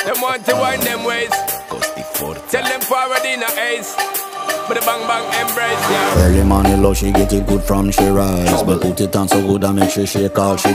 Them want to wind them ways. Tell them forward in a ace. But the bang bang embrace, yeah. Early morning love, she get it good from she rise. But put it on so good I make she shake all she